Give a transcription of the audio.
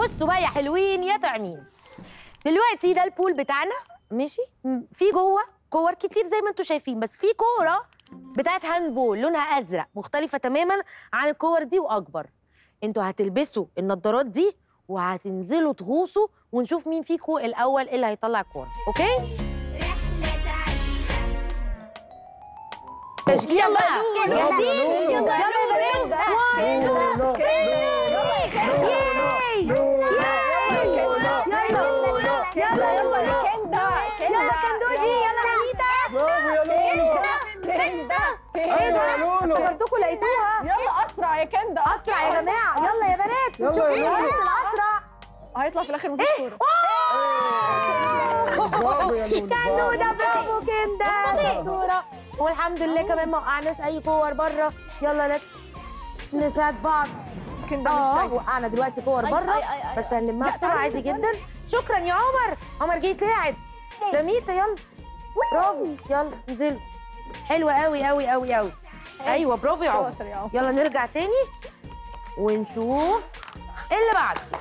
بصوا بقى يا حلوين يا طعمين، دلوقتي ده البول بتاعنا ماشي، في جوه كور كتير زي ما انتم شايفين، بس في كوره بتاعت هاند بول لونها ازرق مختلفه تماما عن الكور دي واكبر. انتوا هتلبسوا النضارات دي وهتنزلوا تغوصوا ونشوف مين فيكم الاول اللي هيطلع الكوره، اوكي؟ رحلة سعيدة. تشجيع بقى. يلا يلا يا بنات. يلا يا كندا، يلا كندودي، يلا انيتا. برافو يا لولو. ايه ده؟ افتكرتكم لقيتوها. يلا اسرع يا كندا، اسرع يا جماعه، يلا يا بنات، نشوف مين الاسرع. هيطلع في الاخر مفيش صوره. برافو يا لولو. كندوده، برافو كندا، شطوره. والحمد لله كمان ما وقعناش اي كور بره. يلا ليتس نساعد بعض. كندا مش شايفة. وقعنا دلوقتي كور بره بس هنلمها بسرعه عادي جدا. شكرا يا عمر، عمر جه يساعد. لميتا يلا، برافو، يلا انزلوا. حلوه قوي قوي قوي قوي. ايوه برافو يا عمر. شاطر يا عمر. يلا نرجع تاني ونشوف اللي بعده.